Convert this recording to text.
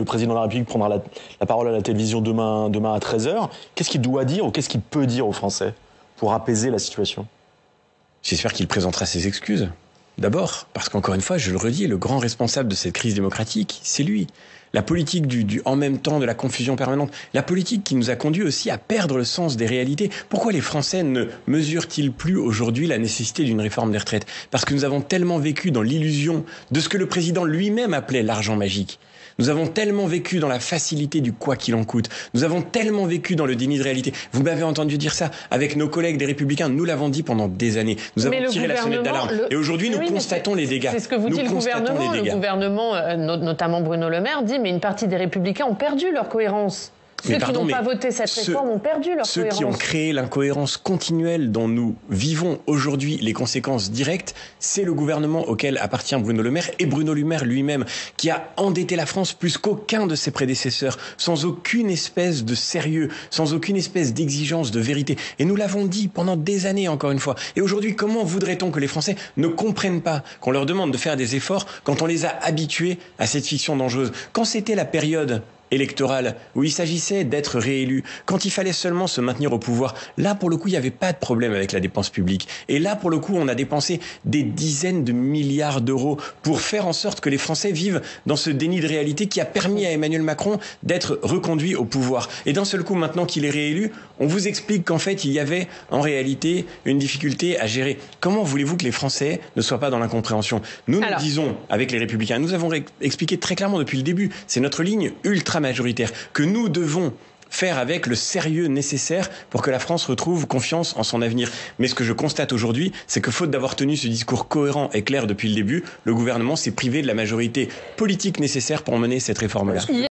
le président de la République prendra la parole à la télévision demain à 13h. Qu'est-ce qu'il doit dire ou qu'est-ce qu'il peut dire aux Français pour apaiser la situation? J'espère qu'il présentera ses excuses. D'abord, parce qu'encore une fois, je le redis, le grand responsable de cette crise démocratique, c'est lui. La politique du en même temps, de la confusion permanente, la politique qui nous a conduit aussi à perdre le sens des réalités. Pourquoi les Français ne mesurent-ils plus aujourd'hui la nécessité d'une réforme des retraites? Parce que nous avons tellement vécu dans l'illusion de ce que le président lui-même appelait l'argent magique. Nous avons tellement vécu dans la facilité du quoi qu'il en coûte. Nous avons tellement vécu dans le déni de réalité. Vous m'avez entendu dire ça avec nos collègues des Républicains. Nous l'avons dit pendant des années. Nous avons tiré la sonnette d'alarme. Et aujourd'hui, nous constatons les dégâts. C'est ce que vous dit le gouvernement. Le gouvernement, notamment Bruno Le Maire, dit mais une partie des Républicains ont perdu leur cohérence. Ceux qui n'ont pas voté cette réforme ont perdu leur cohérence. Ceux qui ont créé l'incohérence continuelle dont nous vivons aujourd'hui les conséquences directes, c'est le gouvernement auquel appartient Bruno Le Maire et Bruno Le Maire lui-même, qui a endetté la France plus qu'aucun de ses prédécesseurs, sans aucune espèce de sérieux, sans aucune espèce d'exigence de vérité. Et nous l'avons dit pendant des années, encore une fois. Et aujourd'hui, comment voudrait-on que les Français ne comprennent pas qu'on leur demande de faire des efforts quand on les a habitués à cette fiction dangereuse? Quand c'était la période électorale, où il s'agissait d'être réélu, quand il fallait seulement se maintenir au pouvoir, là, pour le coup, il n'y avait pas de problème avec la dépense publique. Et là, pour le coup, on a dépensé des dizaines de milliards d'euros pour faire en sorte que les Français vivent dans ce déni de réalité qui a permis à Emmanuel Macron d'être reconduit au pouvoir. Et d'un seul coup, maintenant qu'il est réélu, on vous explique qu'en fait, il y avait en réalité une difficulté à gérer. Comment voulez-vous que les Français ne soient pas dans l'incompréhension? Nous disons, avec les Républicains, nous avons expliqué très clairement depuis le début, c'est notre ligne ultra-majoritaire, que nous devons faire avec le sérieux nécessaire pour que la France retrouve confiance en son avenir. Mais ce que je constate aujourd'hui, c'est que faute d'avoir tenu ce discours cohérent et clair depuis le début, le gouvernement s'est privé de la majorité politique nécessaire pour mener cette réforme-là.